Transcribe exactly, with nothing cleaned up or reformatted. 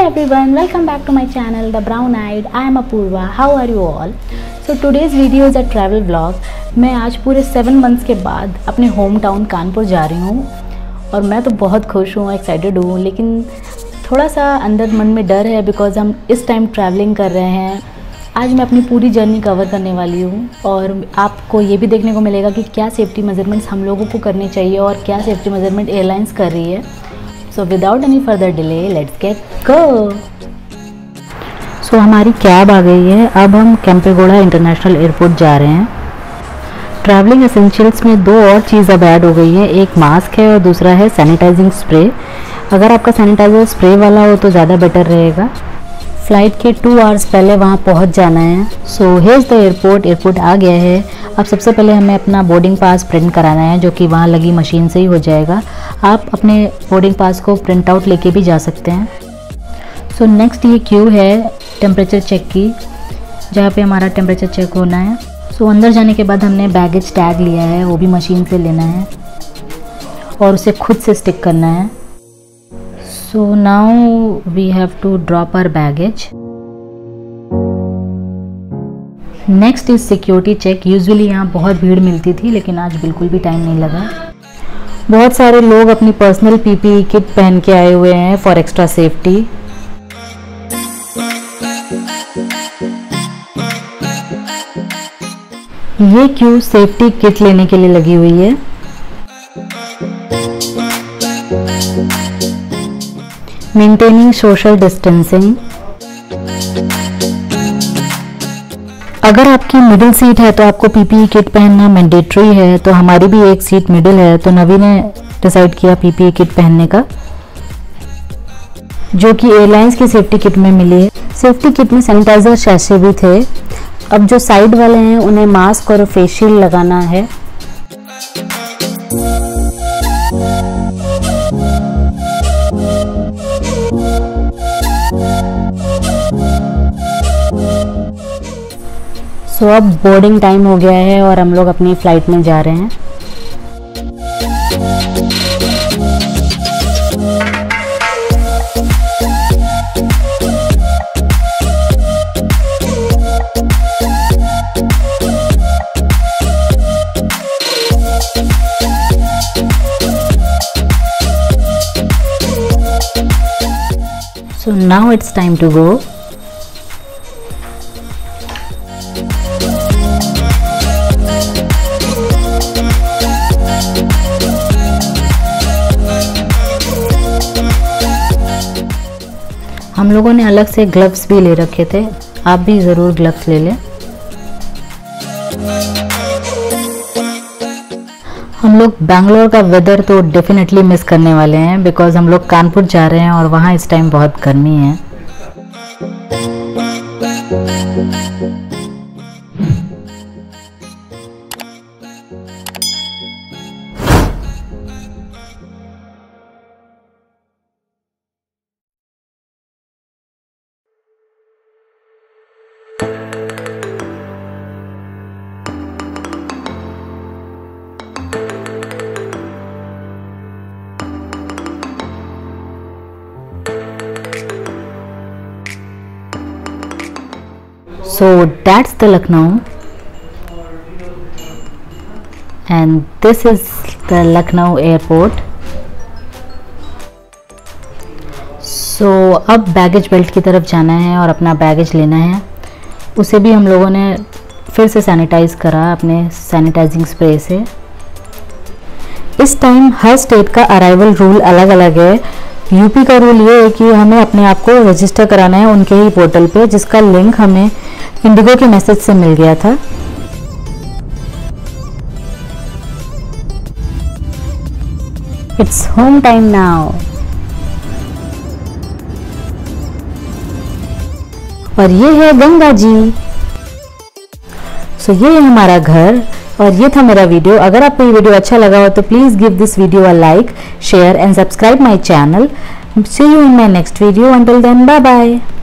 everyone, welcome back to my channel The Brown Eyed. I am Apurva. How are you all? So today's video is a travel vlog. मैं आज पूरे seven months के बाद अपने home town Kanpur जा रही हूँ और मैं तो बहुत खुश हूँ, एक्साइटेड हूँ, लेकिन थोड़ा सा अंदर मन में डर है बिकॉज़ हम इस टाइम ट्रैवलिंग कर रहे हैं। आज मैं अपनी पूरी जर्नी कवर करने वाली हूँ और आपको ये भी देखने को मिलेगा कि क्या सेफ्टी मेजरमेंट्स हम लोगों को करने चाहिए और क्या सेफ्टी मेजरमेंट एयरलाइंस कर रही है। So without any further delay let's get go. So हमारी कैब आ गई है। अब हम कैंपेगौड़ा इंटरनेशनल एयरपोर्ट जा रहे हैं। ट्रैवलिंग एसेंशियल्स में दो और चीज़ अब ऐड हो गई है, एक मास्क है और दूसरा है सैनिटाइजिंग स्प्रे। अगर आपका सैनिटाइजर स्प्रे वाला हो तो ज़्यादा बेटर रहेगा। फ़्लाइट के टू आवर्स पहले वहाँ पहुँच जाना है। So here's the airport. Airport आ गया है। अब सबसे पहले हमें अपना बोर्डिंग पास प्रिंट कराना है, जो कि वहाँ लगी मशीन से ही हो जाएगा। आप अपने बोर्डिंग पास को प्रिंट आउट लेके भी जा सकते हैं। सो नेक्स्ट ये क्यू है टेम्परेचर चेक की, जहाँ पे हमारा टेम्परेचर चेक होना है। सो अंदर जाने के बाद हमने बैगेज टैग लिया है, वो भी मशीन से लेना है और उसे खुद से स्टिक करना है। So now we have to drop our baggage. Next is security check. Usually यहाँ बहुत भीड़ मिलती थी, लेकिन आज बिल्कुल भी टाइम नहीं लगा। बहुत सारे लोग अपनी पर्सनल पीपीई किट पहन के आए हुए हैं फॉर एक्स्ट्रा सेफ्टी। ये क्यू सेफ्टी किट लेने के लिए लगी हुई है। Maintaining social distancing. अगर आपकी मिडिल सीट है तो आपको पीपीई किट पहनना मैंडेटरी है, तो हमारी भी एक सीट मिडिल है, तो नवी ने डिसाइड किया पीपीई किट पहनने का, जो कि एयरलाइंस की सेफ्टी किट में मिली है। सेफ्टी किट में सैनिटाइजर शैशे भी थे। अब जो साइड वाले हैं उन्हें मास्क और फेस शील्ड लगाना है। सो so, अब बोर्डिंग टाइम हो गया है और हम लोग अपनी फ़्लाइट में जा रहे हैं। So now it's time to go. हम लोगों ने अलग से ग्लव्स भी ले रखे थे, आप भी ज़रूर ग्लव्स ले लें। हम लोग बैंगलोर का वेदर तो डेफिनेटली मिस करने वाले हैं, बिकॉज़ हम लोग कानपुर जा रहे हैं और वहाँ इस टाइम बहुत गर्मी है। So that's the Lucknow, and this is the Lucknow airport. So अब बैगेज बेल्ट की तरफ जाना है और अपना बैगेज लेना है। उसे भी हम लोगों ने फिर से सैनिटाइज करा अपने सैनिटाइजिंग स्प्रे से। इस टाइम हर स्टेट का अराइवल रूल अलग अलग है। यूपी का रूल ये है कि हमें अपने आप को रजिस्टर कराना है उनके ही पोर्टल पे, जिसका लिंक हमें इंडिगो के मैसेज से मिल गया था। It's home time now. और ये है गंगा जी। सो so, ये है हमारा घर और ये था मेरा वीडियो। अगर आपको ये वीडियो अच्छा लगा हो तो please give this video a like, share and subscribe my channel. See you in my next video. Until then bye bye.